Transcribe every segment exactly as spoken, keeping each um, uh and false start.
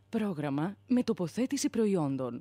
Πρόγραμμα με τοποθέτηση προϊόντων.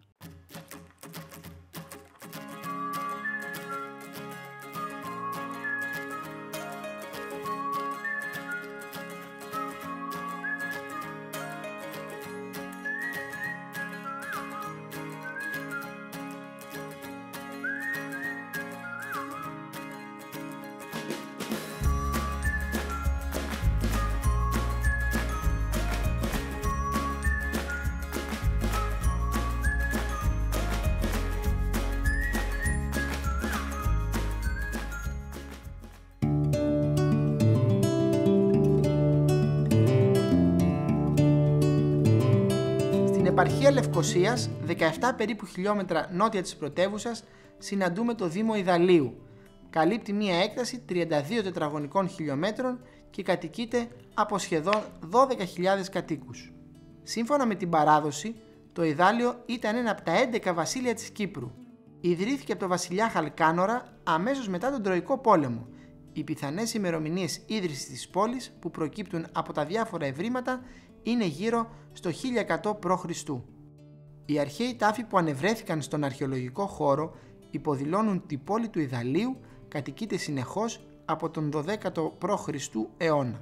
Επαρχία Λευκωσίας, δεκαεπτά περίπου χιλιόμετρα νότια της πρωτεύουσας, συναντούμε το Δήμο Ιδαλίου. Καλύπτει μία έκταση τριάντα δύο τετραγωνικών χιλιόμετρων και κατοικείται από σχεδόν δώδεκα χιλιάδες κατοίκους. Σύμφωνα με την παράδοση, το Ιδάλιο ήταν ένα από τα έντεκα βασίλεια της Κύπρου. Ιδρύθηκε από τον βασιλιά Χαλκάνορα αμέσως μετά τον Τροϊκό Πόλεμο. Οι πιθανές ημερομηνίες ίδρυσης της πόλης που προκύπτουν από τα διάφορα ευρήματα είναι γύρω στο χίλια εκατό προ Χριστού. Οι αρχαίοι τάφοι που ανεβρέθηκαν στον αρχαιολογικό χώρο υποδηλώνουν την πόλη του Ιδαλίου κατοικείται συνεχώς από τον δωδέκατο προ Χριστού αιώνα.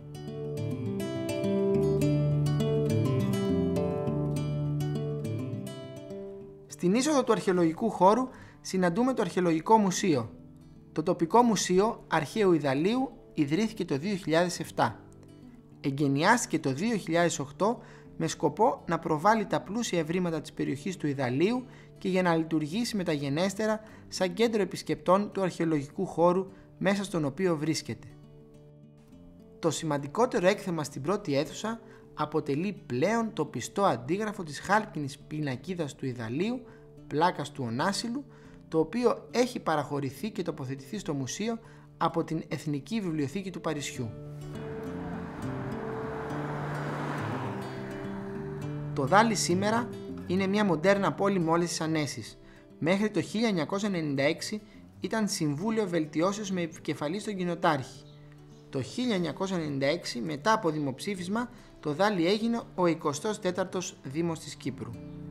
Στην είσοδο του αρχαιολογικού χώρου συναντούμε το Αρχαιολογικό Μουσείο. Το τοπικό μουσείο αρχαίου Ιδαλίου ιδρύθηκε το δύο χιλιάδες επτά. Εγκαινιάστηκε το δύο χιλιάδες οκτώ με σκοπό να προβάλλει τα πλούσια ευρήματα της περιοχής του Ιδαλίου και για να λειτουργήσει μεταγενέστερα σαν κέντρο επισκεπτών του αρχαιολογικού χώρου μέσα στον οποίο βρίσκεται. Το σημαντικότερο έκθεμα στην πρώτη αίθουσα αποτελεί πλέον το πιστό αντίγραφο της χάλκινης πινακίδας του Ιδαλίου, πλάκας του Ωνάσιλου, το οποίο έχει παραχωρηθεί και τοποθετηθεί στο μουσείο από την Εθνική Βιβλιοθήκη του Παρισιού. Το Δάλι σήμερα είναι μια μοντέρνα πόλη με όλες τις ανέσεις. Μέχρι το χίλια εννιακόσια ενενήντα έξι ήταν Συμβούλιο Βελτιώσεως με επικεφαλή στον Κοινοτάρχη. Το χίλια εννιακόσια ενενήντα έξι, μετά από δημοψήφισμα, το Δάλι έγινε ο εικοστός τέταρτος Δήμος της Κύπρου.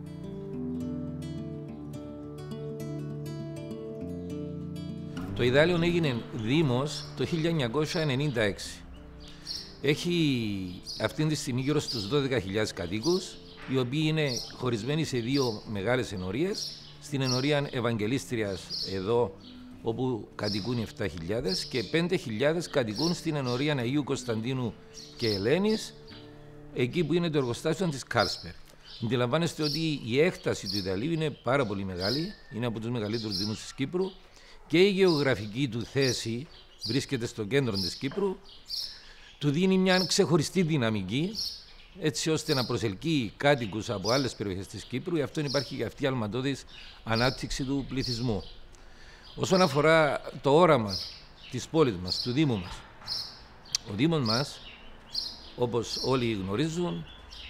Το Ιδάλιο έγινε Δήμος το χίλια εννιακόσια ενενήντα έξι. Έχει αυτή τη στιγμή γύρω στους δώδεκα χιλιάδες κατοίκους, οι οποίοι είναι χωρισμένοι σε δύο μεγάλες ενορίες. Στην ενορία Ευαγγελίστριας εδώ, όπου κατοικούν επτά χιλιάδες, και πέντε χιλιάδες κατοικούν στην ενορία Αγίου Κωνσταντίνου και Ελένης, εκεί που είναι το εργοστάσιο της Κάρσπερ. Αντιλαμβάνεστε ότι η έκταση του Ιδαλίου είναι πάρα πολύ μεγάλη, είναι από τους μεγαλύτερους δήμους της Κύπρου και η γεωγραφική του θέση βρίσκεται στο κέντρο της Κύπρου, του δίνει μια ξεχωριστή δυναμική, έτσι ώστε να προσελκύει κάτοικους από άλλες περιοχές της Κύπρου, γι' αυτό υπάρχει και αυτή η αλματώδης ανάπτυξη του πληθυσμού. Όσον αφορά το όραμα της πόλης μας, του Δήμου μας, ο Δήμος μας, όπως όλοι γνωρίζουν,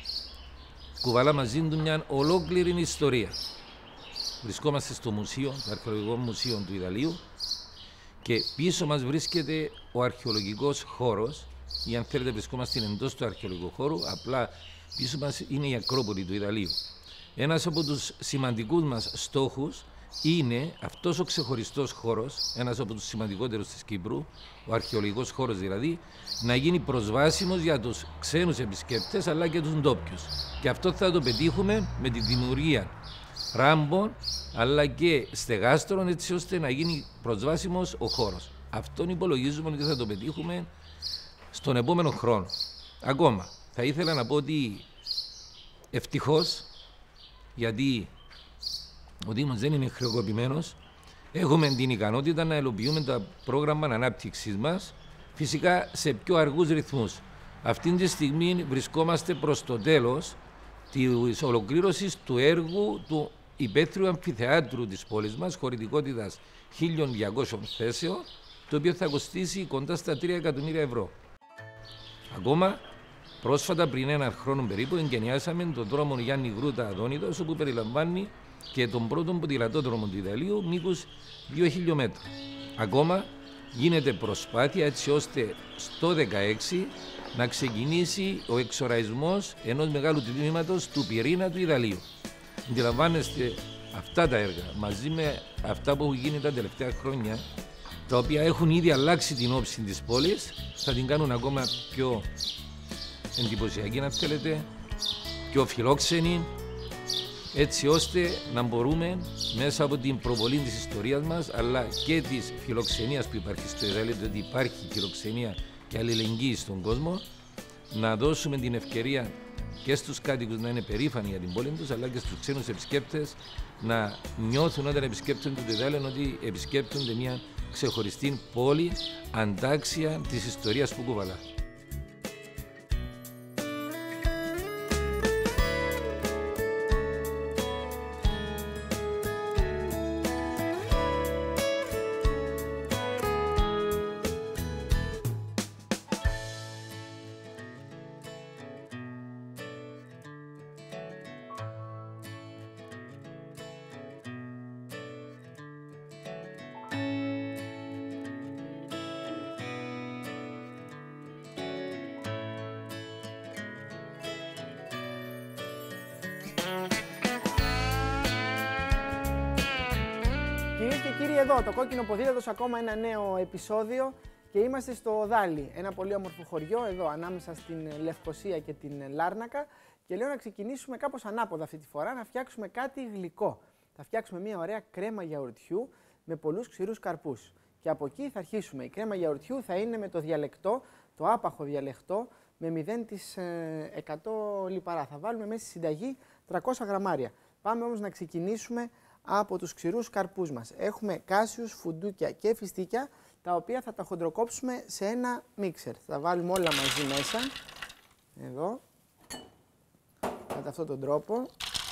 κουβαλά μαζί του μια ολόκληρη ιστορία. Βρισκόμαστε στο μουσείο, το Αρχαιολογικό Μουσείο του Ιδαλίου, και πίσω μας βρίσκεται ο αρχαιολογικός χώρος, ή αν θέλετε βρισκόμαστε εντός του αρχαιολογικού χώρου, απλά πίσω μας είναι η Ακρόπολη του Ιδαλίου. Ένας από τους σημαντικούς μας στόχους είναι αυτός ο ξεχωριστός χώρος, ένας από τους σημαντικότερους της Κύπρου, ο αρχαιολογικός χώρος δηλαδή, να γίνει προσβάσιμος για τους ξένους επισκέπτες αλλά και τους ντόπιους. Και αυτό θα το πετύχουμε με τη δημιουργία ράμπων αλλά και στεγάστρων, έτσι ώστε να γίνει προσβάσιμος ο χώρος. Αυτόν υπολογίζουμε ότι θα το πετύχουμε στον επόμενο χρόνο. Ακόμα, θα ήθελα να πω ότι ευτυχώς, γιατί ο Δήμος δεν είναι χρεοκοπημένος, έχουμε την ικανότητα να υλοποιούμε το πρόγραμμα ανάπτυξης μας, φυσικά σε πιο αργούς ρυθμούς. Αυτή τη στιγμή βρισκόμαστε προς το τέλος της ολοκλήρωσης του έργου του υπαίθριου αμφιθεάτρου της πόλης μας, χωρητικότητας χίλια διακόσιων θέσεων, το οποίο θα κοστίσει κοντά στα τρία εκατομμύρια ευρώ. Ακόμα, πρόσφατα πριν ένα χρόνο περίπου, εγκαινιάσαμε τον δρόμο Γιάννη Γρούτα Αδόνιδος, όπου περιλαμβάνει και τον πρώτο ποδηλατόδρομο του Ιδαλίου, μήκους δύο χιλιόμετρα. Ακόμα γίνεται προσπάθεια έτσι ώστε στο δύο χιλιάδες δεκαέξι να ξεκινήσει ο εξοραϊσμός ενός μεγάλου τμήματος του πυρήνα του Ιδαλείου. Αντιλαμβάνεστε, αυτά τα έργα μαζί με αυτά που έχουν γίνει τα τελευταία χρόνια, τα οποία έχουν ήδη αλλάξει την όψη της πόλης, θα την κάνουν ακόμα πιο εντυπωσιακή, αν θέλετε, πιο φιλόξενη, έτσι ώστε να μπορούμε μέσα από την προβολή της ιστορίας μας, αλλά και της φιλοξενίας που υπάρχει στο Ιδάλιο, διότι υπάρχει φιλοξενία και αλληλεγγύη στον κόσμο, να δώσουμε την ευκαιρία και στους κάτοικους να είναι περήφανοι για την πόλη τους, αλλά και στους ξένους επισκέπτες να νιώθουν όταν επισκέπτονται το Ιδάλιο ότι επισκέπτονται μια ξεχωριστή πόλη αντάξια της ιστορίας που κουβαλά. Κυρίες και κύριοι, εδώ το Κόκκινο Ποδήλατο σε ακόμα ένα νέο επεισόδιο και είμαστε στο Δάλι, ένα πολύ όμορφο χωριό εδώ ανάμεσα στην Λευκοσία και την Λάρνακα, και λέω να ξεκινήσουμε κάπως ανάποδα αυτή τη φορά, να φτιάξουμε κάτι γλυκό. Θα φτιάξουμε μια ωραία κρέμα γιαουρτιού με πολλούς ξηρούς καρπούς. Και από εκεί θα αρχίσουμε. Η κρέμα γιαουρτιού θα είναι με το διαλεκτό, το άπαχο διαλεκτό, με μηδέν τοις εκατό λιπαρά. Θα βάλουμε μέσα στη συνταγή τριακόσια γραμμάρια. Πάμε όμως να ξεκινήσουμε από τους ξηρούς καρπούς μας. Έχουμε κάσιους, φουντούκια και φιστίκια, τα οποία θα τα χοντροκόψουμε σε ένα μίξερ. Θα βάλουμε όλα μαζί μέσα, εδώ, κατά αυτόν τον τρόπο.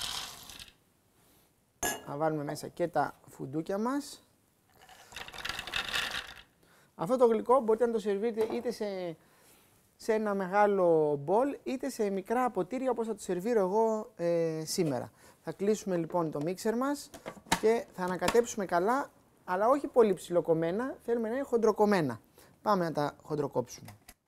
Θα βάλουμε μέσα και τα φουντούκια μας. Αυτό το γλυκό μπορείτε να το σερβίρετε είτε σε, σε ένα μεγάλο μπολ, είτε σε μικρά ποτήρια όπως θα το σερβίρω εγώ ε, σήμερα. Θα κλείσουμε λοιπόν το μίξερ μας και θα ανακατέψουμε καλά, αλλά όχι πολύ ψιλοκομμένα, θέλουμε να είναι χοντροκομμένα. Πάμε να τα χοντροκόψουμε.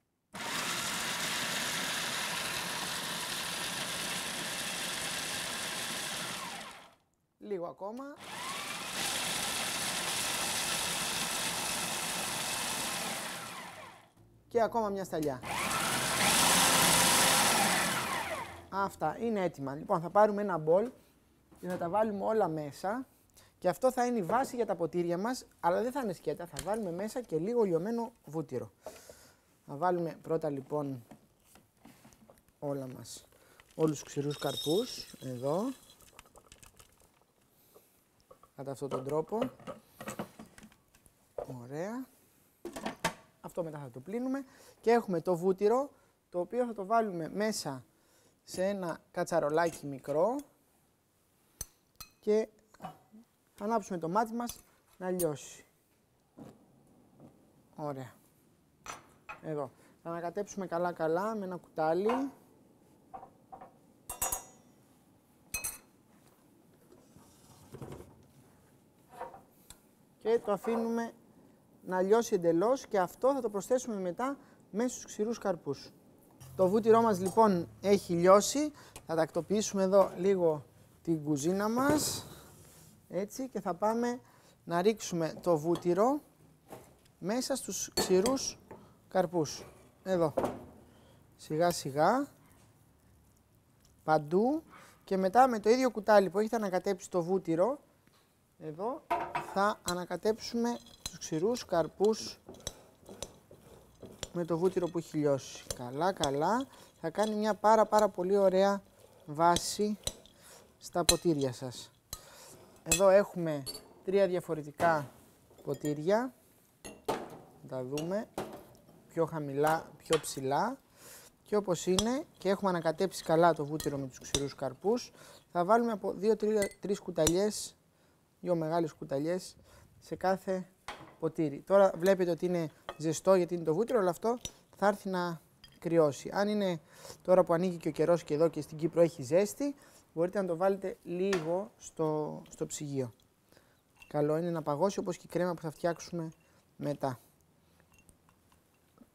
Λίγο ακόμα. Και ακόμα μια σταλιά. Αυτά είναι έτοιμα. Λοιπόν, θα πάρουμε ένα μπολ και θα τα βάλουμε όλα μέσα. Και αυτό θα είναι η βάση για τα ποτήρια μας, αλλά δεν θα είναι σκέτα. Θα βάλουμε μέσα και λίγο λιωμένο βούτυρο. Θα βάλουμε πρώτα λοιπόν όλα μας, όλους τους ξηρούς καρπούς, εδώ. Κατά αυτόν τον τρόπο. Ωραία. Αυτό μετά θα το πλύνουμε. Και έχουμε το βούτυρο, το οποίο θα το βάλουμε μέσα σε ένα κατσαρολάκι μικρό και θα ανάψουμε το μάτι μας να λιώσει. Ωραία. Εδώ. Θα ανακατέψουμε καλά καλά με ένα κουτάλι. Και το αφήνουμε να λιώσει εντελώς και αυτό θα το προσθέσουμε μετά μέσα στους ξηρούς καρπούς. Το βούτυρό μας λοιπόν έχει λιώσει. Θα τακτοποιήσουμε εδώ λίγο την κουζίνα μας. Έτσι, και θα πάμε να ρίξουμε το βούτυρο μέσα στους ξηρούς καρπούς. Εδώ. Σιγά σιγά. Παντού. Και μετά με το ίδιο κουτάλι που έχετε ανακατέψει το βούτυρο, εδώ θα ανακατέψουμε τους ξηρούς καρπούς με το βούτυρο που έχει λιώσει. Καλά καλά. Θα κάνει μια πάρα πάρα πολύ ωραία βάση στα ποτήρια σας. Εδώ έχουμε τρία διαφορετικά ποτήρια. Θα τα δούμε πιο χαμηλά, πιο ψηλά. Και όπως είναι και έχουμε ανακατέψει καλά το βούτυρο με τους ξηρούς καρπούς, θα βάλουμε από δύο τρεις κουταλιές, δύο μεγάλες κουταλιές σε κάθε ποτήρι. Τώρα βλέπετε ότι είναι ζεστό γιατί είναι το βούτυρο, αλλά αυτό θα έρθει να κρυώσει. Αν είναι τώρα που ανοίγει και ο καιρός και εδώ και στην Κύπρο έχει ζέστη, μπορείτε να το βάλετε λίγο στο, στο ψυγείο. Καλό είναι να παγώσει όπως και η κρέμα που θα φτιάξουμε μετά.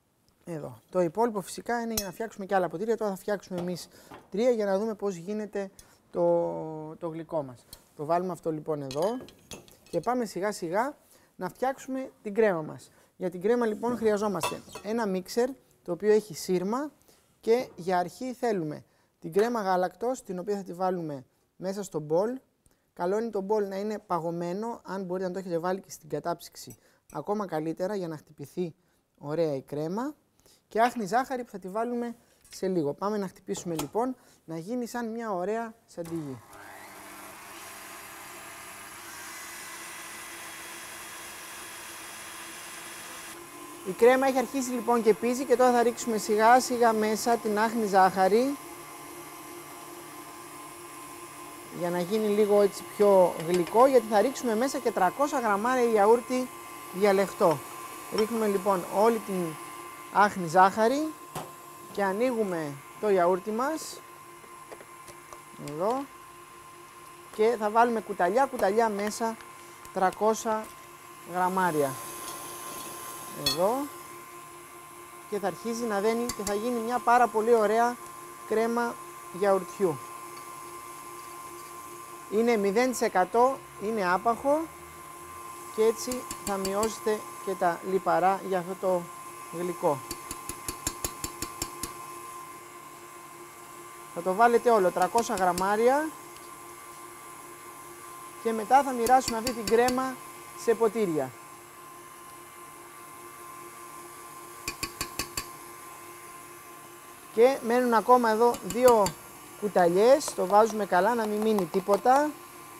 Εδώ. Το υπόλοιπο φυσικά είναι για να φτιάξουμε και άλλα ποτήρια. Τώρα θα φτιάξουμε εμείς τρία για να δούμε πώς γίνεται το, το γλυκό μας. Το βάλουμε αυτό λοιπόν εδώ και πάμε σιγά σιγά να φτιάξουμε την κρέμα μας. Για την κρέμα λοιπόν χρειαζόμαστε ένα μίξερ το οποίο έχει σύρμα και για αρχή θέλουμε την κρέμα γάλακτος την οποία θα τη βάλουμε μέσα στο μπολ. Καλό είναι το μπολ να είναι παγωμένο, αν μπορείτε να το έχετε βάλει και στην κατάψυξη ακόμα καλύτερα για να χτυπηθεί ωραία η κρέμα. Και άχνη ζάχαρη που θα τη βάλουμε σε λίγο. Πάμε να χτυπήσουμε λοιπόν να γίνει σαν μια ωραία σαντιγί. Η κρέμα έχει αρχίσει λοιπόν και πίζει και τώρα θα ρίξουμε σιγά σιγά μέσα την άχνη ζάχαρη για να γίνει λίγο έτσι πιο γλυκό, γιατί θα ρίξουμε μέσα και τριακόσια γραμμάρια γιαούρτι διαλεχτό. Ρίχνουμε λοιπόν όλη την άχνη ζάχαρη και ανοίγουμε το γιαούρτι μας εδώ και θα βάλουμε κουταλιά κουταλιά μέσα τριακόσια γραμμάρια εδώ και θα αρχίζει να δένει και θα γίνει μια πάρα πολύ ωραία κρέμα γιαουρτιού. Είναι μηδέν τοις εκατό, είναι άπαχο και έτσι θα μειώσετε και τα λιπαρά για αυτό το γλυκό. Θα το βάλετε όλο, τριακόσια γραμμάρια και μετά θα μοιράσουμε αυτή την κρέμα σε ποτήρια. Και μένουν ακόμα εδώ δύο κουταλιές, το βάζουμε καλά να μην μείνει τίποτα.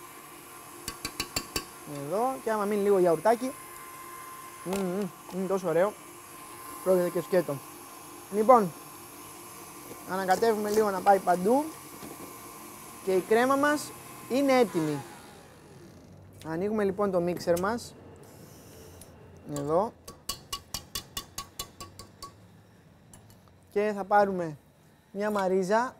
Εδώ και άμα μείνει λίγο γιαουρτάκι, mm, mm, είναι τόσο ωραίο, πρόκειται και σκέτο. Λοιπόν, ανακατεύουμε λίγο να πάει παντού και η κρέμα μας είναι έτοιμη. Ανοίγουμε λοιπόν το μίξερ μας, εδώ, και θα πάρουμε μια μαρίζα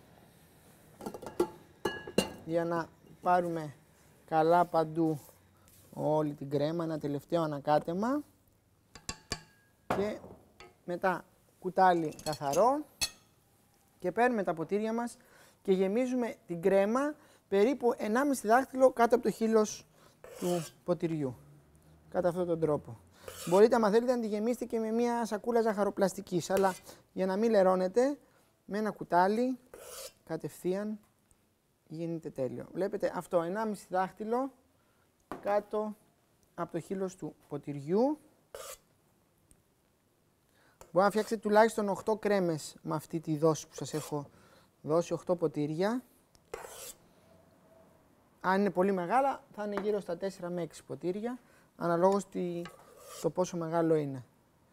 για να πάρουμε καλά παντού όλη την κρέμα, ένα τελευταίο ανακάτεμα και μετά κουτάλι καθαρό και παίρνουμε τα ποτήρια μας και γεμίζουμε την κρέμα περίπου ενάμιση δάχτυλο κάτω από το χείλος του ποτηριού, κατά αυτόν τον τρόπο. Μπορείτε, άμα θέλετε, να τη γεμίσετε και με μια σακούλα ζαχαροπλαστικής, αλλά για να μην λερώνετε, με ένα κουτάλι κατευθείαν γίνεται τέλειο. Βλέπετε αυτό, ενάμιση δάχτυλο κάτω από το χείλος του ποτηριού. Μπορεί να φτιάξετε τουλάχιστον οκτώ κρέμες με αυτή τη δόση που σας έχω δώσει, οκτώ ποτήρια. Αν είναι πολύ μεγάλα, θα είναι γύρω στα τέσσερα με έξι ποτήρια, αναλόγως τη, το πόσο μεγάλο είναι.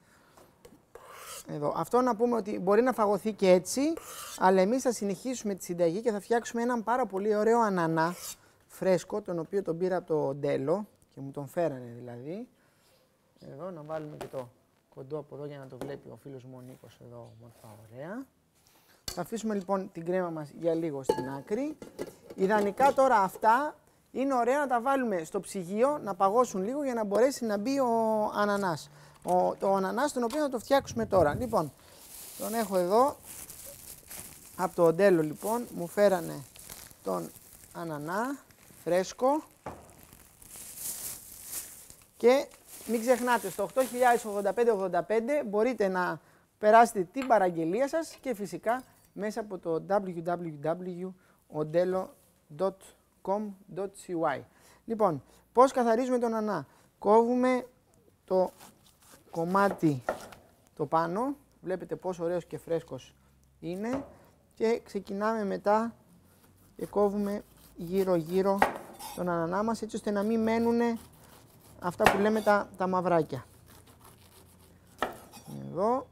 Εδώ. Αυτό να πούμε ότι μπορεί να φαγωθεί και έτσι, αλλά εμείς θα συνεχίσουμε τη συνταγή και θα φτιάξουμε έναν πάρα πολύ ωραίο ανανά φρέσκο, τον οποίο τον πήρα από το Ντέλο και μου τον φέρανε δηλαδή. Εδώ να βάλουμε και το κοντό από εδώ για να το βλέπει ο φίλος μου ο Νίκος εδώ, μορφά ωραία. Θα αφήσουμε λοιπόν την κρέμα μας για λίγο στην άκρη. Ιδανικά τώρα αυτά είναι ωραία να τα βάλουμε στο ψυγείο να παγώσουν λίγο για να μπορέσει να μπει ο ανανάς. Ο, το ανανάς τον οποίο θα το φτιάξουμε τώρα. Λοιπόν, τον έχω εδώ από το Ντέλο λοιπόν, μου φέρανε τον ανανά φρέσκο και μην ξεχνάτε στο οκτώ χιλιάδες ογδόντα πέντε ογδόντα πέντε μπορείτε να περάσετε την παραγγελία σας και φυσικά μέσα από το double-u double-u double-u τελεία οντέλο τελεία κομ τελεία σι γουάι. Λοιπόν, πώς καθαρίζουμε τον ανανά? Κόβουμε το κομμάτι το πάνω, βλέπετε πόσο ωραίος και φρέσκος είναι και ξεκινάμε μετά και κόβουμε γύρω γύρω τον ανανά μας έτσι ώστε να μην μένουν αυτά που λέμε τα, τα μαυράκια. Εδώ,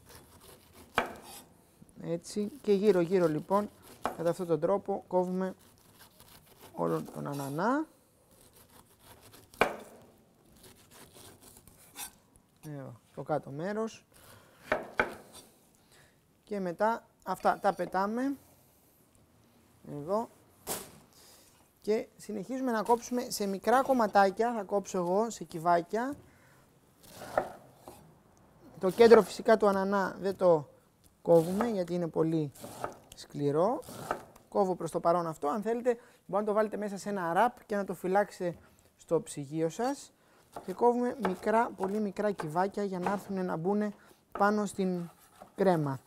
έτσι και γύρω γύρω λοιπόν κατά αυτόν τον τρόπο κόβουμε όλον τον ανανά. Εδώ, το κάτω μέρος και μετά αυτά τα πετάμε εδώ και συνεχίζουμε να κόψουμε σε μικρά κομματάκια, θα κόψω εγώ σε κυβάκια Το κέντρο φυσικά του ανανά δεν το κόβουμε γιατί είναι πολύ σκληρό. Κόβω προς το παρόν αυτό. Αν θέλετε μπορείτε να το βάλετε μέσα σε ένα ραπ και να το φυλάξετε στο ψυγείο σας. Και κόβουμε μικρά, πολύ μικρά κυβάκια για να έρθουν να μπουν πάνω στην κρέμα.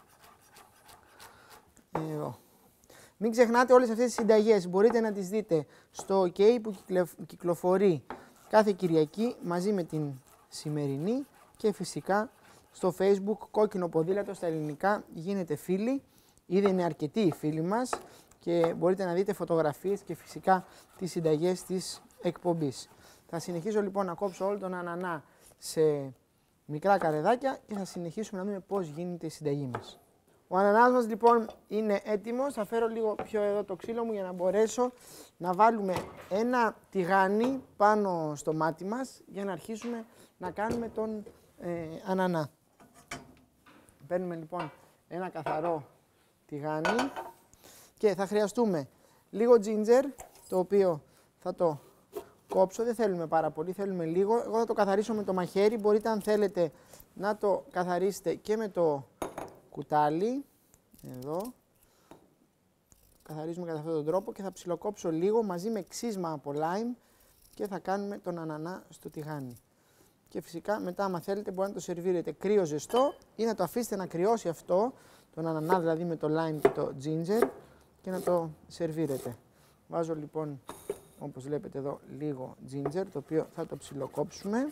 Εδώ. Μην ξεχνάτε όλες αυτές τις συνταγές. Μπορείτε να τις δείτε στο OK που κυκλοφορεί κάθε Κυριακή μαζί με την σημερινή και φυσικά στο Facebook Κόκκινο Ποδήλατο στα ελληνικά. Γίνετε φίλοι, ήδη είναι αρκετοί οι φίλοι μας και μπορείτε να δείτε φωτογραφίες και φυσικά τις συνταγές της εκπομπής. Θα συνεχίσω λοιπόν να κόψω όλο τον ανανά σε μικρά καρεδάκια και θα συνεχίσουμε να δούμε πώς γίνεται η συνταγή μας. Ο ανανάς μας λοιπόν είναι έτοιμος. Θα φέρω λίγο πιο εδώ το ξύλο μου για να μπορέσω να βάλουμε ένα τηγάνι πάνω στο μάτι μας για να αρχίσουμε να κάνουμε τον ε, ανανά. Παίρνουμε λοιπόν ένα καθαρό τηγάνι και θα χρειαστούμε λίγο ginger, το οποίο θα το κόψω, δεν θέλουμε πάρα πολύ, θέλουμε λίγο. Εγώ θα το καθαρίσω με το μαχαίρι, μπορείτε αν θέλετε να το καθαρίσετε και με το κουτάλι. Εδώ. Καθαρίζουμε κατά αυτόν τον τρόπο και θα ψιλοκόψω λίγο μαζί με ξύσμα από lime και θα κάνουμε τον ανανά στο τηγάνι. Και φυσικά μετά άμα θέλετε μπορείτε να το σερβίρετε κρύο ζεστό ή να το αφήσετε να κρυώσει αυτό, τον ανανά δηλαδή με το lime και το ginger και να το σερβίρετε. Βάζω λοιπόν όπως βλέπετε εδώ λίγο ginger το οποίο θα το ψιλοκόψουμε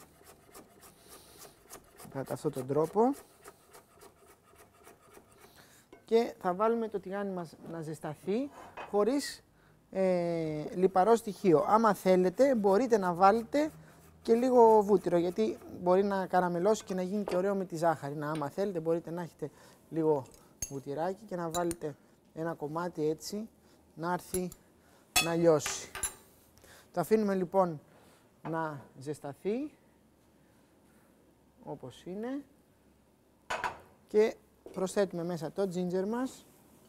κατά αυτόν τον τρόπο και θα βάλουμε το τηγάνι μας να ζεσταθεί χωρίς ε, λιπαρό στοιχείο. Άμα θέλετε μπορείτε να βάλετε και λίγο βούτυρο γιατί μπορεί να καραμελώσει και να γίνει και ωραίο με τη ζάχαρη. Να, άμα θέλετε μπορείτε να έχετε λίγο βουτυράκι και να βάλετε ένα κομμάτι έτσι να έρθει να λιώσει. Το αφήνουμε λοιπόν να ζεσταθεί όπως είναι και προσθέτουμε μέσα το ginger μας.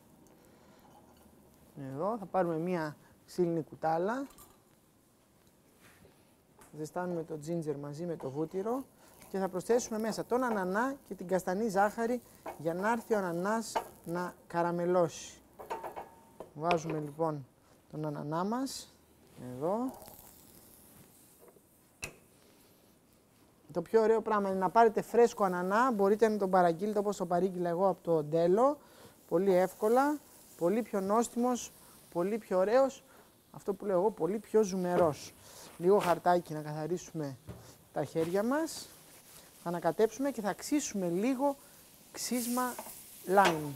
Εδώ θα πάρουμε μία ξύλινη κουτάλα. Ζεστάνουμε το ginger μαζί με το βούτυρο και θα προσθέσουμε μέσα τον ανανά και την καστανή ζάχαρη για να έρθει ο ανανάς να καραμελώσει. Βάζουμε λοιπόν τον ανανά μας εδώ. Το πιο ωραίο πράγμα είναι να πάρετε φρέσκο ανανά, μπορείτε να τον παραγγείλετε όπως το παρήγγειλα εγώ από το Ντέλο, πολύ εύκολα, πολύ πιο νόστιμος, πολύ πιο ωραίος, αυτό που λέω εγώ, πολύ πιο ζουμερός. Λίγο χαρτάκι να καθαρίσουμε τα χέρια μας, θα ανακατέψουμε και θα ξύσουμε λίγο ξύσμα lime.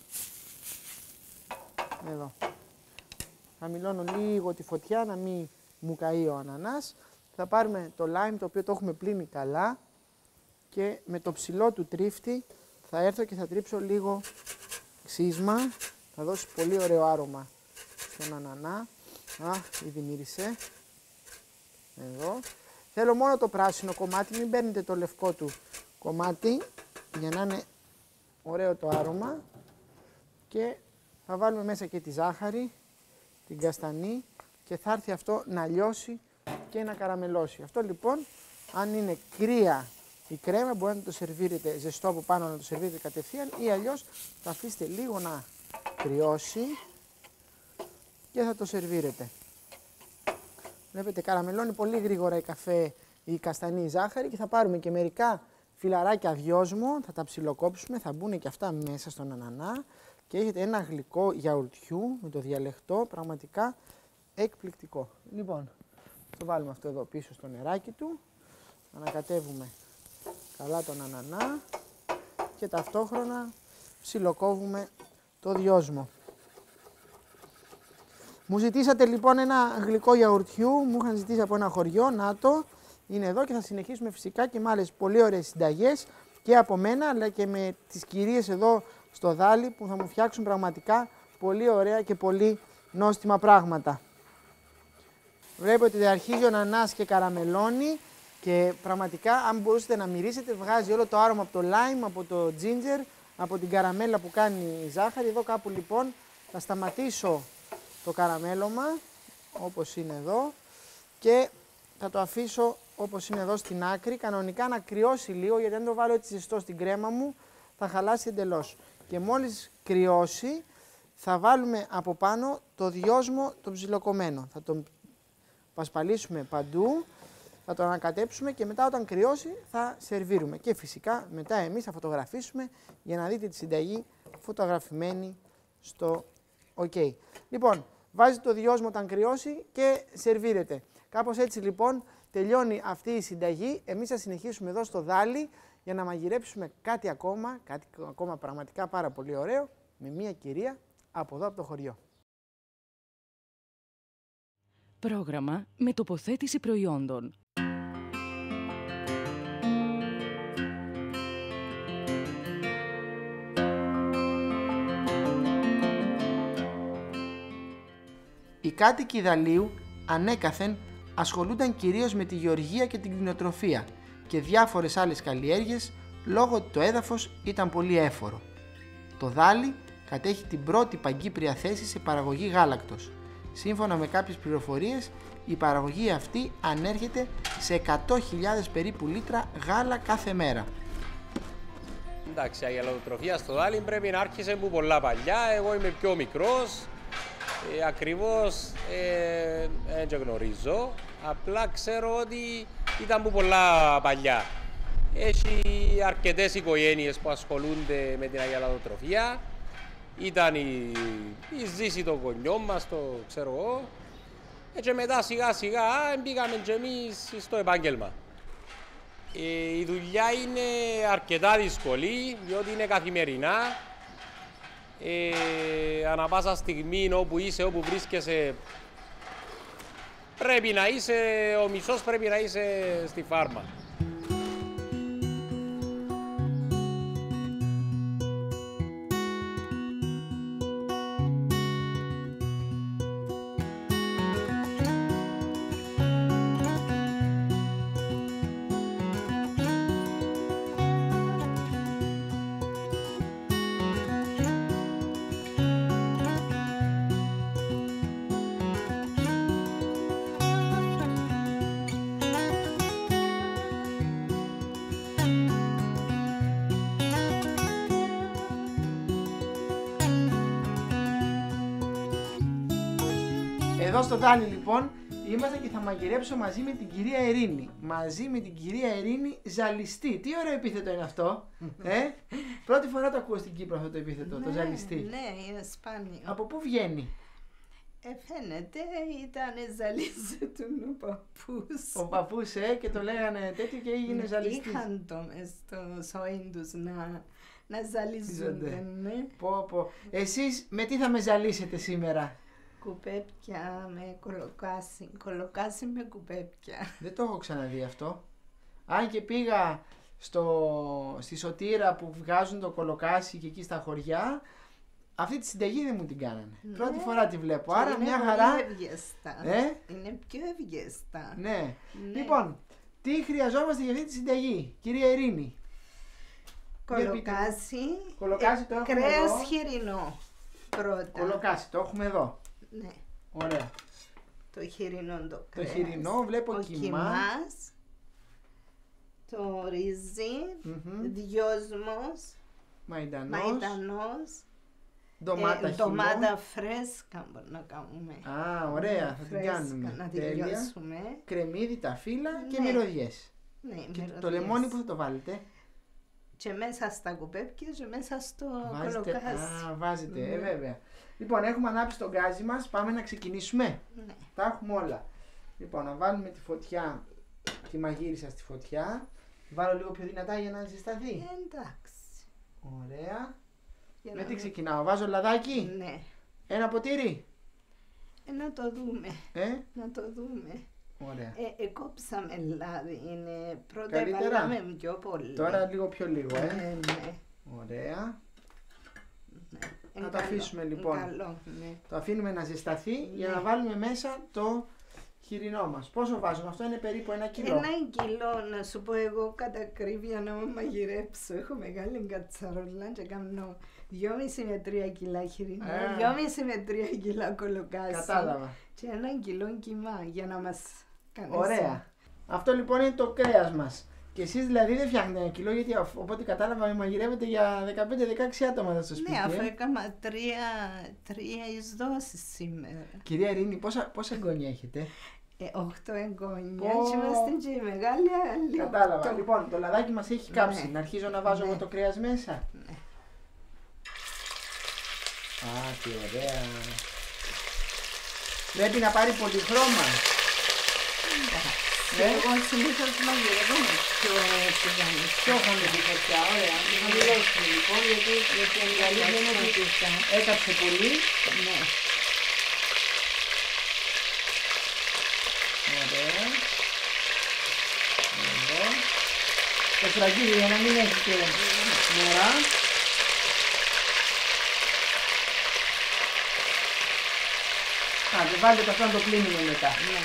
Εδώ. Χαμηλώνω λίγο τη φωτιά να μην μου καεί ο ανανάς. Θα πάρουμε το lime το οποίο το έχουμε πλύνει καλά και με το ψηλό του τρίφτη θα έρθω και θα τρίψω λίγο ξύσμα. Θα δώσει πολύ ωραίο άρωμα στον ανανά. Α, ήδη μύρισε. Εδώ. Θέλω μόνο το πράσινο κομμάτι, μην παίρνετε το λευκό του κομμάτι για να είναι ωραίο το άρωμα. Και θα βάλουμε μέσα και τη ζάχαρη, την καστανή και θα έρθει αυτό να λιώσει και να καραμελώσει. Αυτό λοιπόν, αν είναι κρύα η κρέμα, μπορείτε να το σερβίρετε ζεστό από πάνω, να το σερβίρετε κατευθείαν ή αλλιώς θα αφήσετε λίγο να κρυώσει και θα το σερβίρετε. Βλέπετε, καραμελώνει πολύ γρήγορα η καφέ, η καστανή η ζάχαρη και θα πάρουμε και μερικά φιλαράκια δυόσμο, θα τα ψιλοκόψουμε, θα μπουν και αυτά μέσα στον ανανά και έχετε ένα γλυκό γιαουρτιού με το διαλεχτό, πραγματικά εκπληκτικό. Λοιπόν, το βάλουμε αυτό εδώ πίσω στο νεράκι του, ανακατεύουμε καλά τον ανανά και ταυτόχρονα ψιλοκόβουμε το δυόσμο. Μου ζητήσατε λοιπόν ένα γλυκό γιαουρτιού, μου είχαν ζητήσει από ένα χωριό, να το, είναι εδώ και θα συνεχίσουμε φυσικά και με άλλες πολύ ωραίες συνταγές και από μένα αλλά και με τις κυρίες εδώ στο Δάλι που θα μου φτιάξουν πραγματικά πολύ ωραία και πολύ νόστιμα πράγματα. Βλέπετε ότι αρχίζει ο ανανάς και καραμελώνει και πραγματικά αν μπορούσατε να μυρίσετε βγάζει όλο το άρωμα από το lime, από το ginger, από την καραμέλα που κάνει η ζάχαρη. Εδώ κάπου λοιπόν θα σταματήσω το καραμέλωμα όπως είναι εδώ και θα το αφήσω όπως είναι εδώ στην άκρη, κανονικά να κρυώσει λίγο, γιατί αν το βάλω έτσι ζεστό στην κρέμα μου θα χαλάσει εντελώς. Και μόλις κρυώσει θα βάλουμε από πάνω το δυόσμο το ψιλοκομμένο. Θα τον πασπαλίσουμε παντού, θα τον ανακατέψουμε και μετά όταν κρυώσει θα σερβίρουμε. Και φυσικά μετά εμείς θα φωτογραφίσουμε για να δείτε τη συνταγή φωτογραφημένη στο OK. Λοιπόν, βάζετε το δυόσμο όταν κρυώσει και σερβίρετε. Κάπως έτσι λοιπόν τελειώνει αυτή η συνταγή. Εμείς θα συνεχίσουμε εδώ στο δάλι για να μαγειρέψουμε κάτι ακόμα, κάτι ακόμα πραγματικά πάρα πολύ ωραίο, με μια κυρία από εδώ από το χωριό. Πρόγραμμα με τοποθέτηση προϊόντων. Οι κάτοικοι Ιδαλίου ανέκαθεν ασχολούνταν κυρίως με τη γεωργία και την κτηνοτροφία και διάφορες άλλες καλλιέργειες λόγω ότι το έδαφος ήταν πολύ έφορο. Το δάλι κατέχει την πρώτη παγκύπρια θέση σε παραγωγή γάλακτος. Σύμφωνα με κάποιες πληροφορίες, η παραγωγή αυτή ανέρχεται σε εκατό χιλιάδες περίπου λίτρα γάλα κάθε μέρα. Εντάξει, η αγελαδοτροφία στο δάλι πρέπει να άρχισε από πολλά παλιά. Εγώ είμαι πιο μικρός. Ε, ακριβώς ε, δεν γνωρίζω, απλά ξέρω ότι ήταν που πολλά παλιά. Έχει αρκετές οικογένειες που ασχολούνται με την αγελαδοτροφία. Ήταν η, η ζήση των γονιών μας, το ξέρω εγώ. Ε, και μετά σιγά σιγά μπήκαμε και εμείς στο επάγγελμα. Ε, η δουλειά είναι αρκετά δύσκολη, διότι είναι καθημερινά. Ε, ανά πάσα στιγμή όπου είσαι, όπου βρίσκεσαι, πρέπει να είσαι, ο μισός πρέπει να είσαι στη φάρμα. Εδώ στο δάλι λοιπόν είμαστε και θα μαγειρέψω μαζί με την κυρία Ειρήνη. Μαζί με την κυρία Ειρήνη ζαλιστή. Τι ωραίο επίθετο είναι αυτό. ε? Πρώτη φορά το ακούω στην Κύπρο αυτό το επίθετο, το ζαλιστή. Ναι, είναι σπάνιο. Από πού βγαίνει? Ε, φαίνεται ήταν ζαλίζετουν ο παππούς. Ο παππούς, ε, και το λέγανε τέτοιο και έγινε ζαλιστής. Είχαν το μες στο σόιν τους να, να ζαλίζονται. Ναι. Πω, πω. Εσείς με τι θα με ζαλίσετε σήμερα? Κουπέπια με κολοκάσι. Κολοκάσι με κουπέπια. Δεν το έχω ξαναδεί αυτό. Αν και πήγα στο, στη Σωτήρα που βγάζουν το κολοκάσι και εκεί στα χωριά, αυτή τη συνταγή δεν μου την κάνανε. Ναι. Πρώτη φορά τη βλέπω. Και Άρα είναι μια πολύ χαρά. ευγέστα. Ε? Είναι πιο ευγέστα. Ναι. Ναι. Λοιπόν, τι χρειαζόμαστε για αυτή τη συνταγή, κυρία Ειρήνη? Κολοκάσι, Κολοκάσι το ε, έχουμε κρέας εδώ. χοιρινό πρώτα. Κολοκάσι, το έχουμε εδώ. Ναι. Ωραία. Το χοιρινό το Το κρέας. χοιρινό βλέπω ο κιμά. κιμάς, το ρύζι, Μμμ. δυόσμος, Μαϊντανός. μαϊντανός, Ντομάτα ε, χυμό. ντομάτα φρέσκα μπορούμε να κάνουμε. Α, ωραία, θα την Φρέσκα, κάνουμε. να τη Τέλεια. λιώσουμε. Κρεμμύδι, τα φύλλα και Ναι. μυρωδιές. Ναι, Και μυρωδιές. το λεμόνι που θα το βάλετε? Και μέσα στα κουπέπια και μέσα στο Βάζετε, κολοκάσι. α, βάζετε, ε, Ναι. βέβαια. Λοιπόν, έχουμε ανάψει τον γκάζι μας, πάμε να ξεκινήσουμε. Ναι. Τα έχουμε όλα. Λοιπόν, να βάλουμε τη φωτιά, τη μαγείρισα στη φωτιά. Βάλω λίγο πιο δυνατά για να ζεσταθεί. Εντάξει. Ωραία. Για Με να τι δω- ξεκινάω, βάζω λαδάκι. Ναι. Ένα ποτήρι. Ε, να το δούμε. Ε, Να το δούμε. ωραία. Ε, εκόψαμε λάδι. Είναι πρώτα Καλύτερα. βάλαμε πιο πολύ. Τώρα λίγο πιο λίγο, ε. Ναι, ναι. Ωραία. Ναι. Να Είναι το καλό, αφήσουμε, είναι λοιπόν. Καλό, ναι. Το αφήνουμε να ζεσταθεί για Ναι. να βάλουμε μέσα το χοιρινό μας. Πόσο βάζουμε? Αυτό είναι περίπου ένα κιλό. Ένα κιλό, να σου πω εγώ κατά ακρίβεια να μου μαγειρέψω. Έχω μεγάλη κατσαρόλα και κάνω δυόμιση με τρία κιλά χοιρινό, Α. δυόμιση με τρία κιλά κολοκάσι. Κατάλαβα. Και ένα κιλό κιμά για να μας κάνει. Ωραία. Αυτό λοιπόν είναι το κρέας μας. Και εσείς δηλαδή δεν φτιάχνετε ένα κιλό, γιατί οπότε κατάλαβα μαγειρεύετε για δεκαπέντε δεκαέξι άτομα εδώ στο σπίτι. Ναι, αφού ε? έκανα τρία, τρία εισδόσεις σήμερα. Κυρία Ειρήνη, πόσα, πόσα εγγόνια έχετε? Ε, οχτώ εγγόνια, Πω. και είμαστε και οι μεγάλοι άλλοι. Κατάλαβα. οκτώ. Λοιπόν, το λαδάκι μας έχει κάψει. Ναι. Να αρχίζω να βάζω Ναι. εγώ το κρέας μέσα. Ναι. Α, τι ωραία. Πρέπει να πάρει πολύ χρώμα. Και Ναι. εγώ συνήθως μαγειρεύω με πιο τηγάνι. Πιο χαμηλή φωτιά, ωραία. Χαμηλώσουμε λοιπόν, γιατί, γιατί η αλήθεια είναι ότι έκαψε πολύ. Ναι. Ωραία. Εδώ. Το σφραγίδι για να μην έχει και μωρά. Άντε, βάλτε το αυτό να το κλείνουμε μετά. Ναι.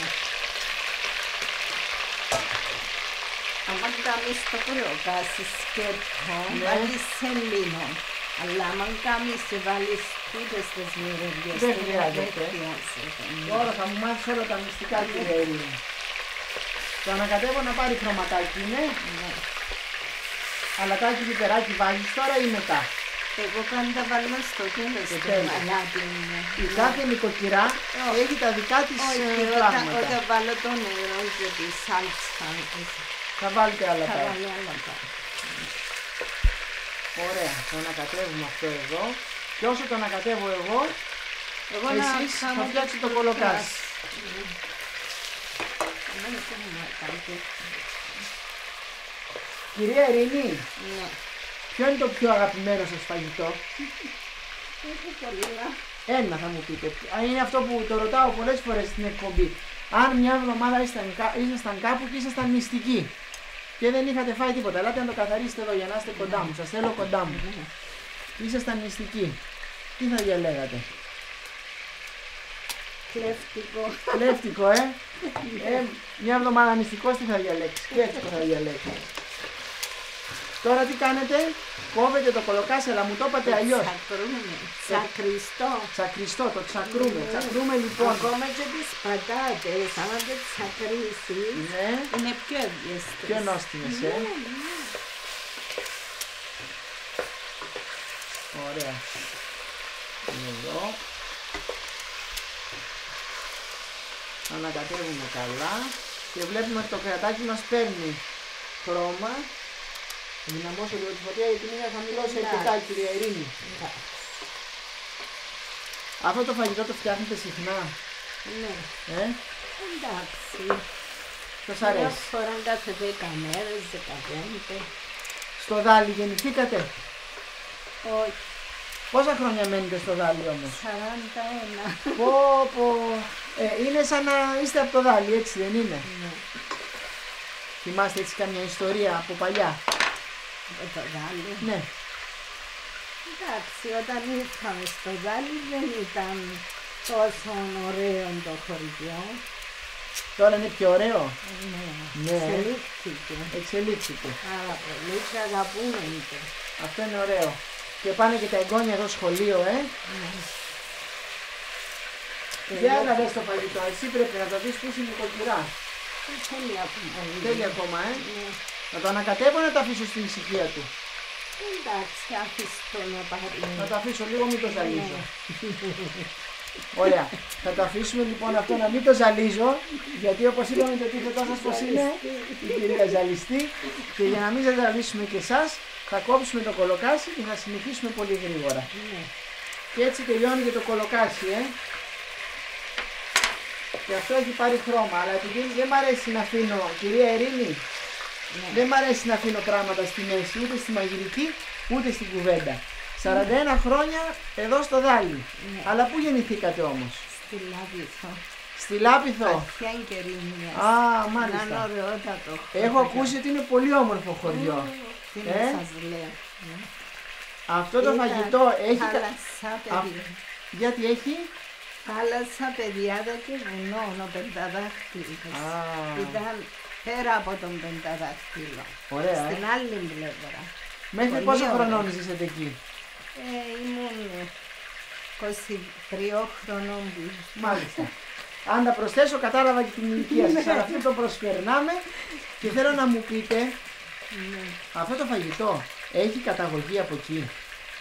Αν κάνεις το κρεοκάσεις σκέτο, Ναι. βάλεις σελήνο. Αλλά αν κάνεις και βάλεις τούτες τις μυρωδιές, Δεν χρειάζεται. δεν χρειάζεται. Τώρα θα μου μάθεις όλα τα μυστικά, κύριε Ειρήνη. Το ανακατεύω να πάρει χρωματάκι, ναι. Ναι. Αλατάκι πιπεράκι βάζεις τώρα ή μετά? Εγώ πάντα βάλουμε στο τέλος Στο την τέλος. αλάτι. Η κάθε νοικοκυρά Όχι. έχει τα δικά της Όχι, ε, όταν, πράγματα. όταν βάλω το νερό και τη σάλτσα, Θα βάλετε άλλα θα τα. βάλω άλλα πάνω. Ωραία, το ανακατεύουμε αυτό εδώ. Και όσο το ανακατεύω εγώ, Εγώ εσείς να θα κάνω φτιάξετε το το κολοκάσι. κρασί. Εμένα δεν μου έκανε τέτοιο. Κυρία Ειρήνη, Ναι. ποιο είναι το πιο αγαπημένο σας φαγητό? Έχω πολλά. Ένα θα μου πείτε. Α, είναι αυτό που το ρωτάω πολλές φορές στην εκπομπή. Αν μια εβδομάδα ήσασταν, κα- ήσασταν κάπου και ήσασταν νηστικοί και δεν είχατε φάει τίποτα, ελάτε να το καθαρίσετε εδώ για να είστε κοντά μου. Σας θέλω κοντά μου. Ήσασταν νηστικοί. Τι θα διαλέγατε? Κλέφτικο. Κλέφτικο, ε. ε μια εβδομάδα νηστικός τι θα διαλέξει? Κλέφτικο θα διαλέξει. Τώρα τι κάνετε? Κόβετε το κολοκάσι, αλλά μου το είπατε αλλιώς. Τσακρούμε. Τσακριστό. Τσακριστό, το τσακρούμε. Τσακρούμε λοιπόν. Ακόμα και τις πατάτες, άμα δεν τσακρίσεις, Ναι, είναι πιο εύγεστες. πιο νόστιμες, ε. Ναι, ναι. Ωραία. Είναι εδώ. Ανακατεύουμε καλά και βλέπουμε ότι το κρεατάκι μας παίρνει χρώμα. Θα δυναμώσω λίγο τη φωτιά γιατί είναι χαμηλώσει αρκετά, κυρία Ειρήνη. Αυτό το φαγητό το φτιάχνετε συχνά, Ναι. ε? Εντάξει. Σας Μια αρέσει. φορά κάθε δέκα μέρες, δεκαπέντε. Στο Δάλι γεννηθήκατε? Όχι, Πόσα χρόνια μένετε στο Δάλι όμως? σαράντα ένα. Πω πω. Ε, είναι σαν να είστε από το Δάλι, έτσι δεν είναι? Ναι. Θυμάστε έτσι καμιά ιστορία από παλιά? Με το Δάλι. Ναι. Εντάξει, όταν ήρθαμε στο Δάλι δεν ήταν τόσο ωραίο το χωριό. Τώρα είναι πιο ωραίο. Ναι, Ναι. εξελίχθηκε. Εξελίχθηκε. Πάρα πολύ και αγαπούμε το. Αυτό είναι ωραίο. Και πάνε και τα εγγόνια εδώ σχολείο, ε. Για να δεις το φαγητό. Εσύ πρέπει να το δεις που είσαι νοικοκυρά. Δεν θέλει ακόμα. Θέλει ακόμα, ε. Ναι. Να το ανακατεύω ή να το αφήσω στην ησυχία του? Εντάξει, άφησε το να πάρει. Να το αφήσω λίγο, μην το ζαλίζω. Ωραία. Θα το αφήσουμε λοιπόν αυτό να μην το ζαλίζω, γιατί όπως είπαμε το επίθετό σας πως είναι η κυρία Ζαλιστή, και για να μην σας ζαλίσουμε και εσάς, θα κόψουμε το κολοκάσι και θα συνεχίσουμε πολύ γρήγορα. Ναι. Και έτσι τελειώνει και το κολοκάσι, ε. Και αυτό έχει πάρει χρώμα, αλλά επειδή δεν μ' αρέσει να αφήνω, κυρία Ειρήνη, Ναι. δεν μ' αρέσει να αφήνω πράγματα στη μέση, ούτε στη μαγειρική, ούτε στην κουβέντα. σαράντα ένα χρόνια εδώ στο Δάλι. Ναι. Αλλά πού γεννηθήκατε όμως? Στη Λάβηθο. Στη Λάπηθο. Βαθιά εγκαιρίνια. Α, Να είναι μάλιστα. ωραιότατο. Έχω ακούσει ότι είναι πολύ όμορφο χωριό. Τι Ε? να σας λέω. Αυτό το Ήταν φαγητό έχει... κα- Θάλασσα, παιδιά. Γιατί έχει... Θάλασσα, παιδιάδα και βουνό, ο πενταδάχτυλος. Α. Ήταν πέρα από τον πενταδάχτυλο. Ωραία, Στην ε. άλλη πλευρά. Μέχρι Πολύ πόσο ωραίο. χρονών ζήσατε εκεί? Ε, ήμουν είκοσι τρία χρονών που Μάλιστα. Αν τα προσθέσω κατάλαβα και την ηλικία σας, αλλά αυτό το προσπερνάμε και θέλω να μου πείτε, Ναι. αυτό το φαγητό έχει καταγωγή από εκεί?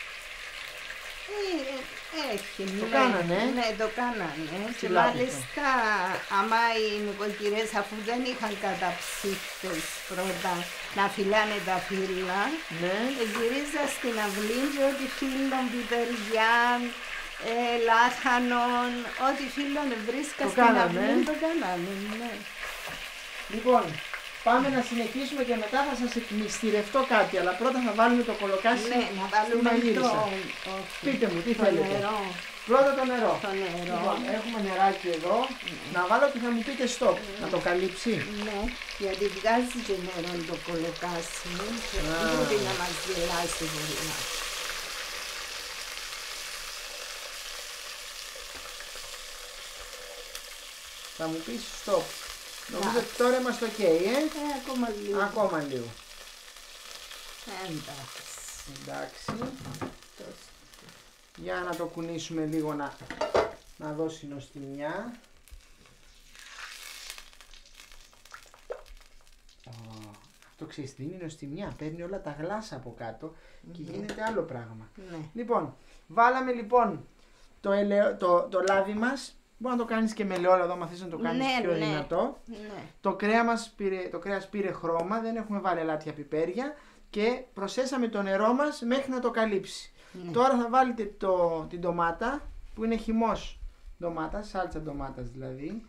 Ε, Έχει, Το ναι. κάνανε. Ναι, το κάνανε. Και Τουλάχιστον. μάλιστα, άμα οι νοικοκυρές αφού δεν είχαν καταψύχτες πρώτα να φυλάνε τα φύλλα, Ναι. ε, γυρίζα στην αυλή και ό,τι φύλλων, πιπεριάν, ε, λάχανον, ό,τι φύλλων βρίσκα Το στην κάνανε, αυλή, ε. το κάνανε, ναι. Λοιπόν, πάμε να συνεχίσουμε και μετά θα σας εκμυστηρευτώ κάτι, αλλά πρώτα θα βάλουμε το κολοκάσι Ναι, να στη βάλουμε το, μαγείρισα. όχι, Πείτε μου, τι το θέλετε. νερό. Πρώτα το νερό. Το νερό. Λοιπόν, έχουμε νεράκι εδώ. Να βάλω και θα μου πείτε stop. Να το καλύψει. Ναι, γιατί βγάζει και νερό το κολοκάσι και Α. δεν μπορεί να μας γελάσει πολλά. Θα μου πεις stop. Νομίζω Να. ότι τώρα είμαστε ok, ε. Ε, ακόμα λίγο. Ακόμα λίγο. Εντάξει. Εντάξει. Για να το κουνήσουμε λίγο να, να δώσει νοστιμιά. Ω, αυτό ξέρεις τι είναι νοστιμιά. Παίρνει όλα τα γλάσσα από κάτω και γίνεται άλλο πράγμα. Ναι. Λοιπόν, βάλαμε λοιπόν το, ελαιο, το, το λάδι μας. Μπορεί να το κάνεις και με ελαιόλαδο, άμα θες να το κάνεις Ναι, πιο ναι. δυνατό. Ναι. Το, κρέα μας πήρε, το κρέας πήρε χρώμα, δεν έχουμε βάλει αλάτια πιπέρια και προσθέσαμε το νερό μας μέχρι να το καλύψει. Ναι. Τώρα θα βάλετε το, την ντομάτα που είναι χυμός ντομάτας, σάλτσα ντομάτας δηλαδή.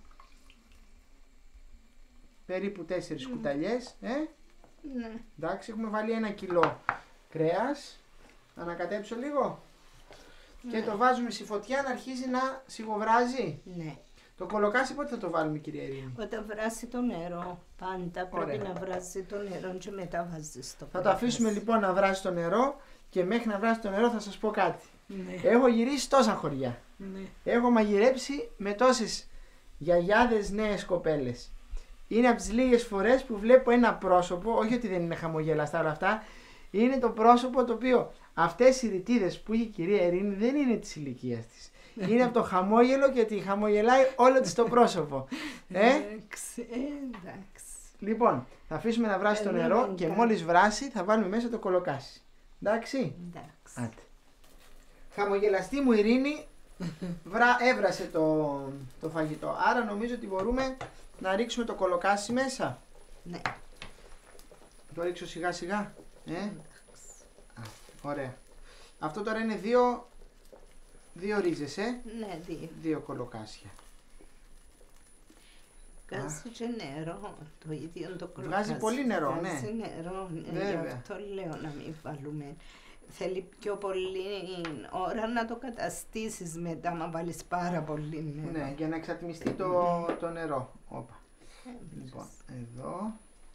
Περίπου τέσσερις κουταλιές. Ε? Ναι. Εντάξει, έχουμε βάλει ένα κιλό κρέας. Ανακατέψω λίγο. Και το βάζουμε στη φωτιά να αρχίζει να σιγοβράζει. Ναι. Το κολοκάσι πότε θα το βάλουμε, κυρία Ειρήνη? Όταν βράσει το νερό, πάντα πρέπει Ωραία. να βράσει το νερό και μετά βάζεις το Θα το αφήσουμε λοιπόν να βράσει το νερό και μέχρι να βράσει το νερό θα σας πω κάτι. Ναι. Έχω γυρίσει τόσα χωριά. Ναι. Έχω μαγειρέψει με τόσες γιαγιάδες νέες κοπέλες. Είναι από τις λίγες φορές που βλέπω ένα πρόσωπο, όχι ότι δεν είναι χαμογελαστά όλα αυτά, είναι το πρόσωπο το οποίο αυτές οι ρητίδες που έχει η κυρία Ειρήνη δεν είναι της ηλικίας της. Είναι από το χαμόγελο και τη χαμογελάει όλο της το πρόσωπο. Ε? Εντάξει, εντάξει. Λοιπόν, θα αφήσουμε να βράσει το Ε, ναι, νερό ναι, και ναι. μόλις βράσει θα βάλουμε μέσα το κολοκάσι. Εντάξει. Εντάξει. Άντε. Χαμογελαστή μου Ειρήνη βρα, έβρασε το, το φαγητό. Άρα νομίζω ότι μπορούμε να ρίξουμε το κολοκάσι μέσα. Ναι. Το ρίξω σιγά σιγά. Ε? Α, ωραία. Αυτό τώρα είναι δύο, δύο ρίζες, ε? Ναι, δύο. Δύο κολοκάσια. Βγάζει και νερό, το ίδιο το κολοκάσι. Βγάζει πολύ νερό, ναι. Βγάζει νερό, ναι, Βέβαια. γι' αυτό λέω να μην βάλουμε. Θέλει πιο πολύ ώρα να το καταστήσεις μετά, να βάλεις πάρα πολύ νερό. Ναι, για να εξατμιστεί το, το νερό. Όπα. Λοιπόν, εδώ.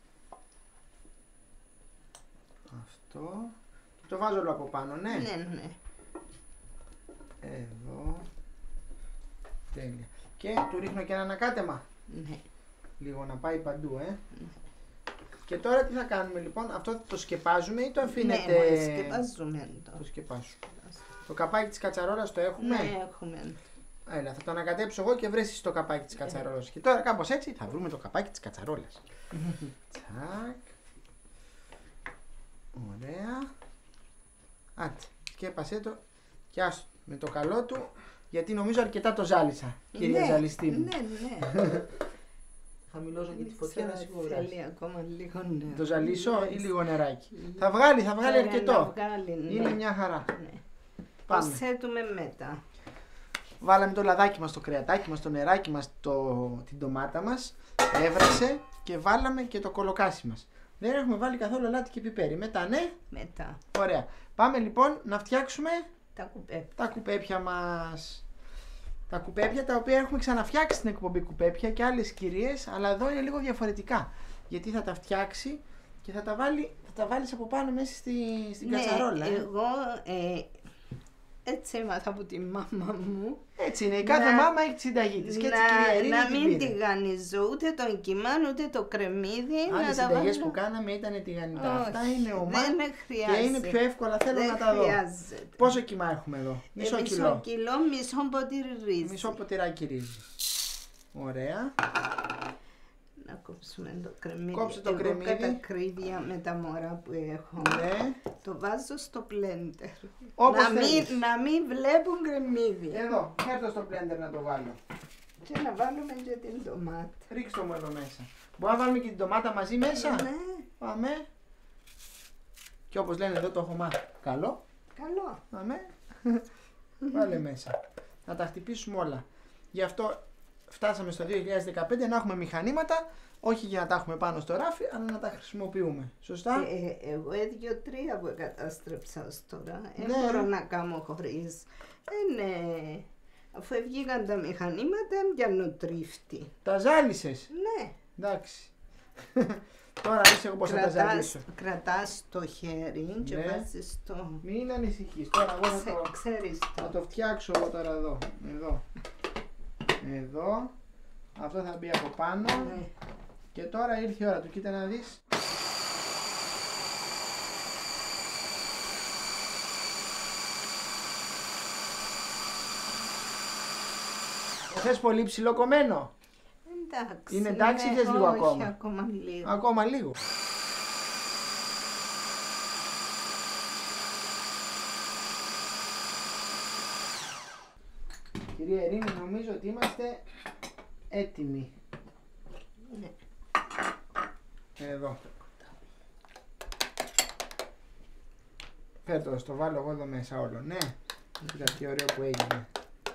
Αυτό. Το βάζω όλο από πάνω, ναι. Ναι, ναι. Εδώ. Τέλεια. Και του ρίχνω και ένα ανακάτεμα. Ναι. Λίγο να πάει παντού, ε. Και τώρα τι θα κάνουμε λοιπόν, αυτό το σκεπάζουμε ή το αφήνετε? Ναι, μόλις σκεπάζουμε το. Το σκεπάζουμε. Το καπάκι της κατσαρόλας το έχουμε? Ναι, έχουμε. Έλα, θα το ανακατέψω εγώ και βρέσεις το καπάκι της κατσαρόλας. Και τώρα κάπως έτσι θα βρούμε το καπάκι της κατσαρόλας. Τσακ. Ωραία. Άντε, σκέπασέ το και άστο με το καλό του, γιατί νομίζω αρκετά το ζάλισα, κυρία Ναι, ζαλιστή μου. Ναι, ναι. Χαμηλώσω και τη φωτιά να Ξέρω, σιγουράσει. θέλει ακόμα λίγο νερό. Το ζαλίσω ή λίγο νεράκι? Θα βγάλει, θα βγάλει Θέλει αρκετό. να βγάλει, ναι. Είναι μια χαρά. Ναι. Πάμε. Προσθέτουμε μετά. Βάλαμε το λαδάκι μας, το κρεατάκι μας, το νεράκι μας, το... την ντομάτα μας. Έβρασε και βάλαμε και το κολοκάσι μας. Δεν έχουμε βάλει καθόλου αλάτι και πιπέρι. Μετά, ναι. Μετά Ωραία. Πάμε λοιπόν να φτιάξουμε τα κουπέπια. τα κουπέπια μας. Τα κουπέπια τα οποία έχουμε ξαναφτιάξει στην εκπομπή κουπέπια και άλλες κυρίες, αλλά εδώ είναι λίγο διαφορετικά. Γιατί θα τα φτιάξει και θα τα βάλει, θα τα βάλεις από πάνω μέσα στη, στην Ναι, κατσαρόλα. ε. εγώ ε, έτσι έμαθα από τη μάμα μου. Έτσι είναι, η κάθε να- μάμα έχει τη συνταγή της και έτσι η κυρία Να, Ειρήνη να την μην πήρε. τηγανιζώ ούτε το κιμάν ούτε το κρεμμύδι. Άλλες να τα συνταγές βάλω. που κάναμε ήταν τηγανιτά. Όχι, Αυτά είναι ομά δεν με και χρειάζεται. είναι πιο εύκολα. Θέλω Δεν να τα δω. χρειάζεται. Πόσο κιμά έχουμε εδώ? Μισό Ε, κιλό. κιλό, μισό ποτήρι ρύζι. Μισό ποτηράκι ρύζι. Ωραία. Να κόψουμε το κρεμμύδι. Κόψε το Εγώ κρεμμύδι. κατά ακρίβεια με τα μωρά που έχω. Ναι. Το βάζω στο blender. Όπως να, θέλεις. μην, να μην βλέπουν κρεμμύδι. Εδώ, έρθω στο blender να το βάλω. Και να βάλουμε και την ντομάτα. Ρίξτε μου εδώ μέσα. Μπορούμε να βάλουμε και την ντομάτα μαζί μέσα. Ναι, Πάμε. Και όπως λένε εδώ το έχω μάθει. Καλό. καλό. Πάμε. Βάλε μέσα. Να τα χτυπήσουμε όλα. Γι' αυτό φτάσαμε στο δύο χιλιάδες δεκαπέντε να έχουμε μηχανήματα, όχι για να τα έχουμε πάνω στο ράφι, αλλά να τα χρησιμοποιούμε. Σωστά. Ε, εγώ δύο-τρία που κατάστρεψα ως τώρα. Δεν Ναι. μπορώ να κάνω χωρίς. Ε, ναι. Αφού βγήκαν τα μηχανήματα, πιάνω τρίφτη. Τα ζάλισες. Ναι. Εντάξει. Τώρα είσαι εγώ πώς θα τα Κρατάς, ζαλίσω. κρατάς το χέρι και Ναι. βάζεις το... Μην ανησυχείς. Τώρα εγώ θα το, Ξε- Ξέρεις θα το. το φτιάξω εγώ τώρα εδώ. Εδώ. Εδώ. Αυτό θα μπει από πάνω. Ναι. Και τώρα ήρθε η ώρα του. Κοίτα να δεις. Θες πολύ ψηλό κομμένο. Εντάξει. Είναι εντάξει ή ναι, θες λίγο όχι, ακόμα? ακόμα λίγο. Ακόμα λίγο. Κυρία Ειρήνη, νομίζω ότι είμαστε έτοιμοι. Ναι. Εδώ. Φέρ' το, το βάλω εγώ εδώ μέσα όλο, ναι. Κοίτα τι ωραίο που έγινε.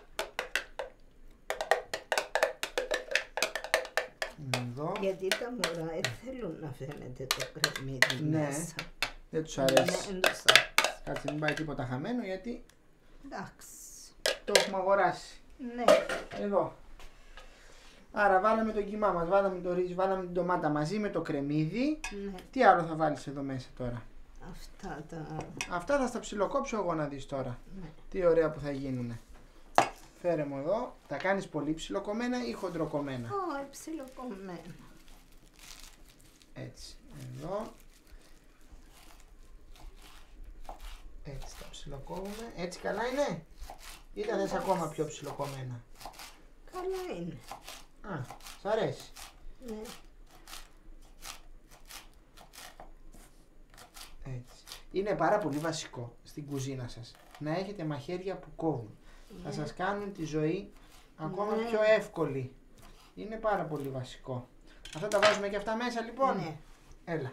Εδώ. Γιατί τα μωρά δεν θέλουν να φαίνεται το κρεμμύδι Ναι. μέσα. Δεν τους Ναι, αρέσει. δεν τους αρέσει. Κάτσε μην πάει τίποτα χαμένο γιατί Εντάξει. το έχουμε αγοράσει. Ναι. Εδώ. Άρα βάλαμε το κιμά μας, βάλαμε το ρύζι, βάλαμε την ντομάτα μαζί με το κρεμμύδι. Ναι. Τι άλλο θα βάλεις εδώ μέσα τώρα? Αυτά τα... Αυτά θα στα ψιλοκόψω εγώ να δεις τώρα. Ναι. Τι ωραία που θα γίνουνε. Φέρε μου εδώ. Τα κάνεις πολύ ψιλοκομμένα ή χοντροκομμένα? Ω, ψιλοκομμένο. Έτσι. Εδώ. Έτσι τα ψιλοκόβουμε. Έτσι καλά είναι? Ή τα θες ακόμα πιο ψιλοκομμένα? Καλά είναι. Α, σ' αρέσει. Ναι. Έτσι. Είναι πάρα πολύ βασικό στην κουζίνα σας να έχετε μαχαίρια που κόβουν. Θα σας κάνουν τη ζωή ακόμα Ναι. πιο εύκολη. Είναι πάρα πολύ βασικό. Αυτά τα βάζουμε και αυτά μέσα λοιπόν. Ναι. Έλα.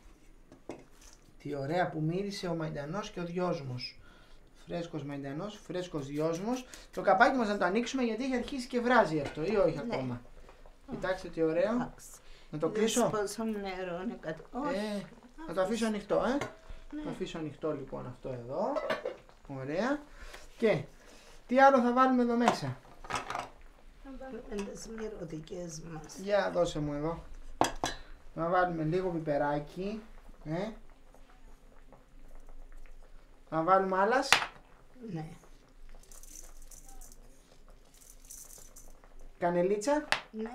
Τι ωραία που μύρισε ο μαϊντανός και ο δυόσμος. Φρέσκος μαϊντανός, φρέσκος δυόσμος. Το καπάκι μας να το ανοίξουμε γιατί έχει αρχίσει και βράζει αυτό ή όχι Ναι. ακόμα. Κοιτάξτε τι ωραίο. Εντάξει. Να το Δες κλείσω. πόσο νερό είναι κάτω. Όχι. Ε, θα το αφήσω ανοιχτό, ε. Ναι. Θα αφήσω ανοιχτό λοιπόν αυτό εδώ. Ωραία. Και τι άλλο θα βάλουμε εδώ μέσα? Να βάλουμε τις μυρωδικές μας. Για δώσε μου εδώ. Να βάλουμε λίγο πιπεράκι. Ε. Να βάλουμε άλλας. Ναι. Κανελίτσα. Ναι.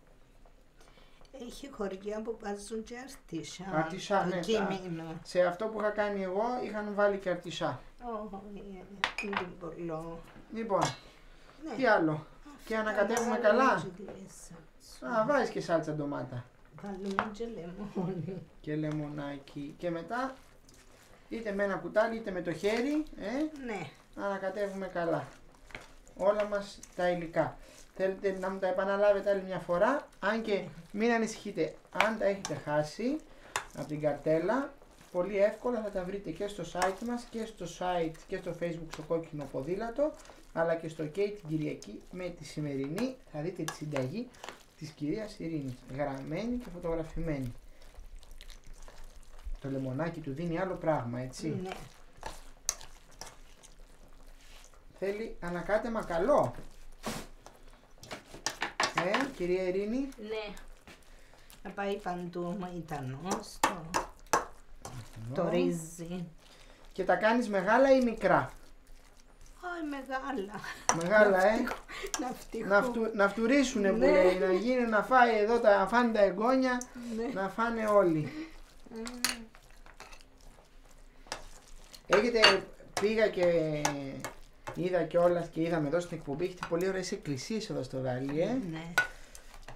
Έχει χωριά που βάζουν και αρτισά. Αρτισά, το ναι. κείμενο. Σε αυτό που είχα κάνει εγώ είχαν βάλει και αρτισά. Όχι, είναι πολύ. Λοιπόν, Ναι. τι άλλο? Και ανακατεύουμε καλά. καλά. Α, βάζεις και σάλτσα ντομάτα. Βάλουμε και λεμόνι. Και λεμονάκι. Και μετά είτε με ένα κουτάλι είτε με το χέρι, ε, Ναι. ανακατεύουμε καλά όλα μας τα υλικά. Θέλετε να μου τα επαναλάβετε άλλη μια φορά? Αν και μην ανησυχείτε, αν τα έχετε χάσει από την καρτέλα, πολύ εύκολα θα τα βρείτε και στο site μας και στο site και στο facebook στο Κόκκινο Ποδήλατο, αλλά και στο OK την Κυριακή με τη σημερινή θα δείτε τη συνταγή της κυρίας Ειρήνης, γραμμένη και φωτογραφημένη. Το λεμονάκι του δίνει άλλο πράγμα, έτσι. Ναι. Θέλει ανακάτεμα καλό. Ε, κυρία Ειρήνη. Ναι. Να πάει παντού ο μαϊντανός, το, το ρύζι. Και τα κάνεις μεγάλα ή μικρά? Όχι, μεγάλα. Μεγάλα, ε. Να φτυχώ. Να, φτου, να φτουρίσουνε που Ναι. λέει, να γίνει να φάει εδώ, τα, να φάνε τα εγγόνια, Ναι. να φάνε όλοι. Έχετε, πήγα και είδα κιόλας και είδαμε εδώ στην εκπομπή, έχετε πολύ ωραίες εκκλησίες εδώ στο Γάλλι, ε. Ναι.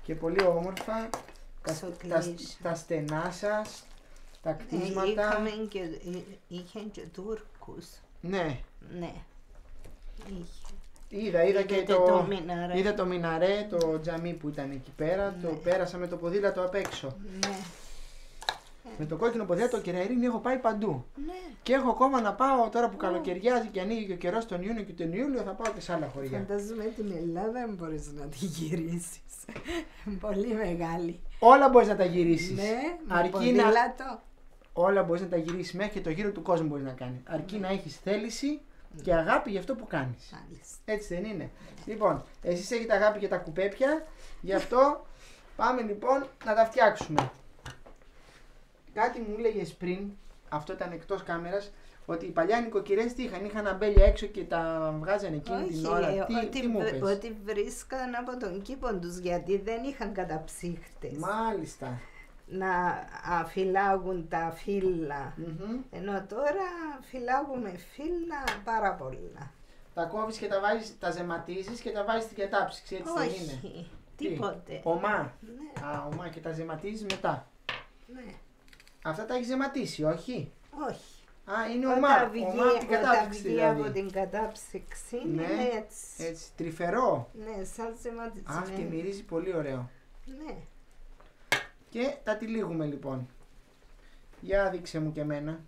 και πολύ όμορφα. Τα, τα, Ξοκλήσια. τα στενά σας, τα Ε, κτίσματα. είχαμε και, εί- είχε και Τούρκους. Ναι, Ναι. Είχε. είδα, είδα και Είδατε το, το μιναρέ. είδα το μιναρέ, το τζαμί που ήταν εκεί πέρα, το Ναι. πέρασα με το ποδήλατο απ' έξω. Ναι. Με το κόκκινο ποδήλατο, κυρία Ειρήνη, έχω πάει παντού. Ναι. Και έχω ακόμα να πάω τώρα που καλοκαιριάζει και ανοίγει και ο καιρός τον Ιούνιο και τον Ιούλιο, θα πάω και σε άλλα χωριά. Φαντάζομαι την Ελλάδα δεν μπορείς να τη γυρίσεις. Πολύ μεγάλη. Όλα μπορείς να τα γυρίσεις. Ναι, με Αρκεί να... ποδήλατο. Όλα μπορείς να τα γυρίσεις, μέχρι και το γύρο του κόσμου μπορείς να κάνεις. Αρκεί να έχεις θέληση και αγάπη για αυτό που κάνεις. Μάλιστα. Έτσι δεν είναι? Λοιπόν, εσείς έχετε αγάπη για τα κουπέπια, γι' αυτό πάμε λοιπόν να τα φτιάξουμε. Κάτι μου έλεγες πριν, αυτό ήταν εκτός κάμερας, ότι οι παλιά νοικοκυρές τι είχαν, είχαν αμπέλια έξω και τα βγάζανε εκείνη την ώρα. Όχι, Τι, ότι, τι μου βρ- πες? ότι βρίσκαν από τον κήπο τους γιατί δεν είχαν καταψύχτες Μάλιστα. να α, φυλάγουν τα φύλλα. Μμμ. Ενώ τώρα φυλάγουμε φύλλα πάρα πολλά. Τα κόβεις και τα βάζεις, τα ζεματίζεις και τα βάζεις στην κατάψυξη, έτσι δεν είναι? Όχι, Τι? τίποτε. Ομά. Ναι, Α, ομά και τα ζεματίζεις μετά. ναι, Αυτά τα έχεις ζεματίσει, όχι? όχι. Α, είναι ομά. Όταν βγει, Ομά από την όταν κατάψυξη βγει δηλαδή. από την κατάψυξη Ναι, είναι έτσι. Έτσι, τρυφερό. Ναι, σαν ζεματισμένο. Αχ, και μυρίζει πολύ ωραίο. Ναι. Και τα τυλίγουμε λοιπόν. Για δείξε μου και εμένα.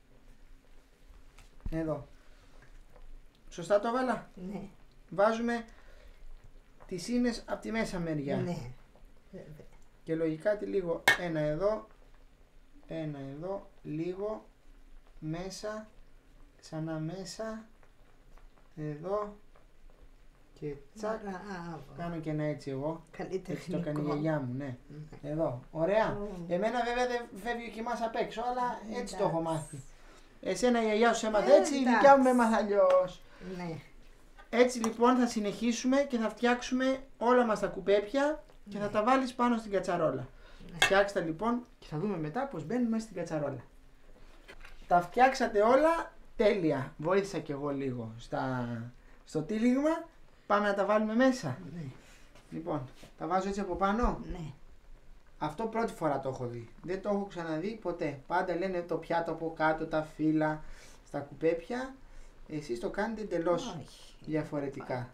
Εδώ. Σωστά το βάλα? Ναι, Βάζουμε τις ίνες από τη μέσα μεριά. ναι. Βέβαια. Και λογικά τυλίγω ένα εδώ, ένα εδώ, λίγο, μέσα, ξανά μέσα, εδώ και τσακ. Μπράβο. Κάνω και ένα έτσι εγώ. Καλή Έτσι το έκανε η τεχνικό. γιαγιά μου, ναι. Ναι. Εδώ. Ωραία. Ω. Εμένα βέβαια δεν φεύγει ο κοιμάς απ' έξω, αλλά έτσι το έχω Εντάξει. μάθει. Εσένα η γιαγιά σου έμαθε Ε, έτσι, η εντάξει. δικιά μου με έμαθε αλλιώς. Ναι. Έτσι λοιπόν θα συνεχίσουμε και θα φτιάξουμε όλα μας τα κουπέπια και θα τα βάλεις πάνω στην κατσαρόλα. Φτιάξτε τα λοιπόν και θα δούμε μετά πως μπαίνουν μέσα στην κατσαρόλα. Τα φτιάξατε όλα τέλεια. Βοήθησα κι εγώ λίγο στα... στο τύλιγμα. Πάμε να τα βάλουμε μέσα. Ναι. Λοιπόν, τα βάζω έτσι από πάνω. Ναι. Αυτό πρώτη φορά το έχω δει. Δεν το έχω ξαναδεί ποτέ. Πάντα λένε το πιάτο από κάτω, τα φύλλα στα κουπέπια. Εσείς το κάνετε εντελώς Όχι. διαφορετικά.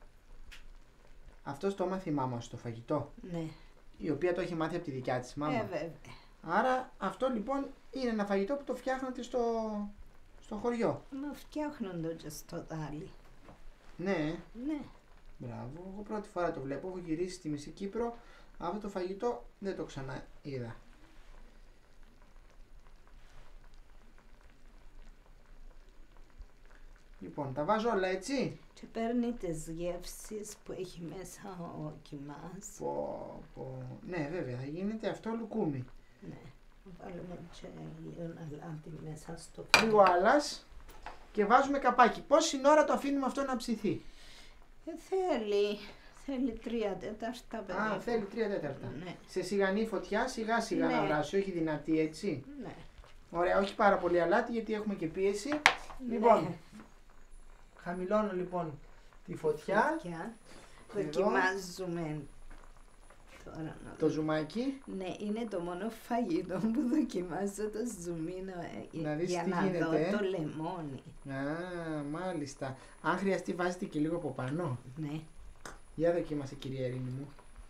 Αυτό το μάθει η μάμα σου το φαγητό. Ναι. Η οποία το έχει μάθει από τη δικιά της μάμα. Ε, βέβαια. Άρα αυτό λοιπόν είναι ένα φαγητό που το φτιάχνατε στο, στο χωριό. Μα φτιάχνουν το και στο δάλι. Ναι, Ναι. μπράβο. Εγώ πρώτη φορά το βλέπω. Έχω γυρίσει στη Μισή Κύπρο. Αυτό το φαγητό δεν το ξανά είδα. Λοιπόν, τα βάζω όλα έτσι. Και παίρνει τις γεύσεις που έχει μέσα ο κιμάς. Πω, πω. Ναι, βέβαια, θα γίνεται αυτό λουκούμι. Ναι. Βάλουμε και λίγο αλάτι μέσα στο Λίγο άλλας και βάζουμε καπάκι. Πόση ώρα το αφήνουμε αυτό να ψηθεί? Ε, θέλει. Θέλει τρία τέταρτα περίπου. Α, θέλει τρία τέταρτα. Ναι. Σε σιγανή φωτιά, σιγά σιγά Ναι. να βράσει, όχι δυνατή έτσι. Ναι. Ωραία, όχι πάρα πολύ αλάτι γιατί έχουμε και πίεση. Λοιπόν, Ναι. χαμηλώνω λοιπόν τη φωτιά, Φωτιά. Εδώ. Δοκιμάζουμε τώρα να το ζουμάκι. Ναι, είναι το μόνο φαγητό που δοκιμάζω το ζουμίνο ε, Να δεις για τι να γίνεται, δω ε. το λεμόνι. Α, μάλιστα. Αν χρειαστεί βάζετε και λίγο από πάνω. Ναι. Για δοκίμασε κυρία Ειρήνη μου.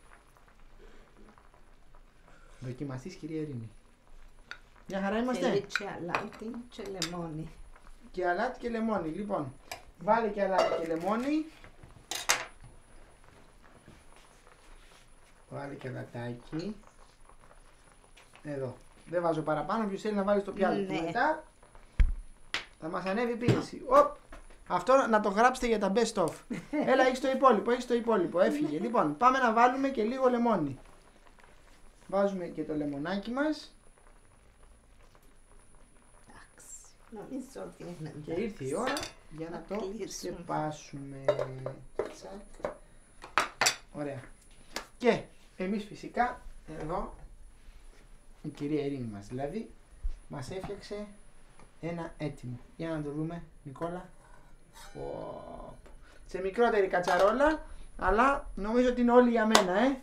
Δοκιμαστείς κυρία Ειρήνη. Μια χαρά είμαστε. Θέλει και αλάτι και λεμόνι. Και αλάτι και λεμόνι. Λοιπόν, βάλε και αλάτι και λεμόνι. Βάλε και αλατάκι. Εδώ. Δεν βάζω παραπάνω. Ποιος θέλει να βάλει στο πιάτο του Ναι. μετά. Θα μας ανέβει η πίεση. Οπ. Αυτό να το γράψετε για τα best of. Έλα, έχεις το υπόλοιπο, έχεις το υπόλοιπο. Έφυγε. Λοιπόν, πάμε να βάλουμε και λίγο λεμόνι. Βάζουμε και το λεμονάκι μας. Εντάξει. Νομίζω ότι είναι Και ήρθε η ώρα για να το κλείσουμε. σκεπάσουμε. Τσακ. Ωραία. Και εμείς φυσικά εδώ η κυρία Ειρήνη μας δηλαδή μας έφτιαξε ένα έτοιμο. Για να το δούμε, Νικόλα. Πω. Σε μικρότερη κατσαρόλα αλλά νομίζω ότι είναι όλοι για μένα, ε.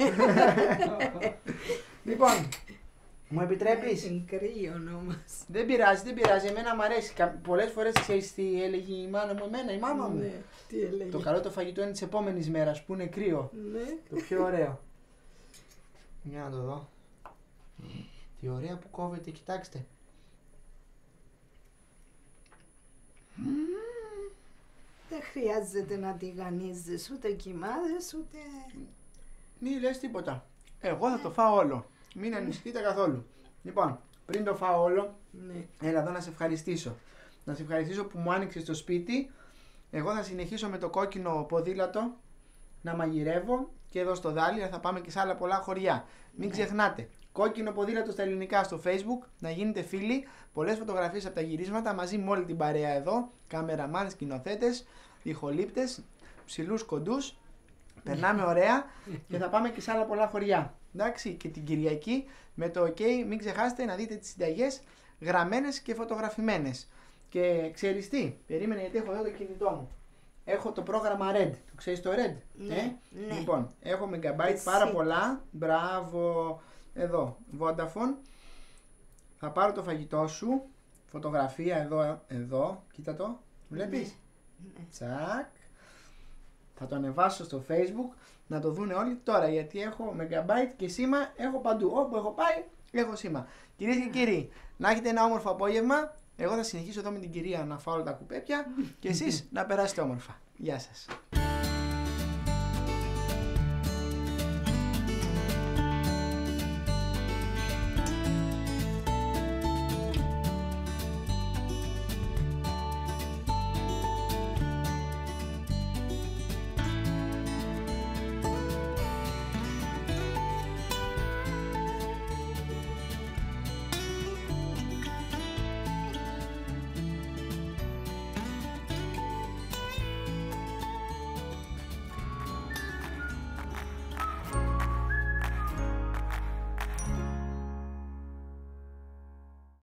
Λοιπόν, μου επιτρέπεις? Είναι κρύο όμως. Δεν πειράζει, δεν πειράζει. Εμένα μου αρέσει. Πολλές φορές ξέρεις τι έλεγε η μάνα μου, εμένα, η μάμα μου. Ναι, τι έλεγε. Το καλό το φαγητό είναι της επόμενης μέρας που είναι κρύο. Ναι. Το πιο ωραίο. Για να το δω. Τι ωραία που κόβεται, κοιτάξτε. Δεν χρειάζεται να τηγανίζεις, ούτε κοιμάδες, ούτε... Μη λες τίποτα. Εγώ θα το φάω όλο. Μην ανησυχείτε καθόλου. Λοιπόν, πριν το φάω όλο, Ναι. έλα εδώ να σε ευχαριστήσω. Να σε ευχαριστήσω που μου άνοιξες το σπίτι. Εγώ θα συνεχίσω με το κόκκινο ποδήλατο να μαγειρεύω και εδώ στο Δάλη, θα πάμε και σε άλλα πολλά χωριά. Μην Ναι. ξεχνάτε, κόκκινο ποδήλατο στα ελληνικά στο Facebook, να γίνετε φίλοι, πολλές φωτογραφίες από τα γυρίσματα μαζί με όλη την παρέα εδώ, κάμεραμάν, σκηνοθέτες, ηχολήπτες, ψηλούς κοντούς. Περνάμε ωραία και θα πάμε και σε άλλα πολλά χωριά. Εντάξει, και την Κυριακή με το OK, μην ξεχάσετε να δείτε τις συνταγές γραμμένες και φωτογραφημένες. Και ξέρεις τι, περίμενε γιατί έχω εδώ το κινητό μου. Έχω το πρόγραμμα Red. Το ξέρεις το Red? Ναι, ε? ναι. Λοιπόν, έχω megabyte Εσύ. πάρα πολλά. Μπράβο. Εδώ, Vodafone. Θα πάρω το φαγητό σου. Φωτογραφία εδώ, εδώ. Κοίτα το. Βλέπεις? Ναι. Τσακ. Θα το ανεβάσω στο Facebook να το δούνε όλοι τώρα, γιατί έχω megabyte και σήμα, έχω παντού. Όπου έχω πάει, έχω σήμα. Κυρίες και κύριοι, να έχετε ένα όμορφο απόγευμα. Εγώ θα συνεχίσω εδώ με την κυρία να φάω όλα τα κουπέπια και εσείς να περάσετε όμορφα. Γεια σας.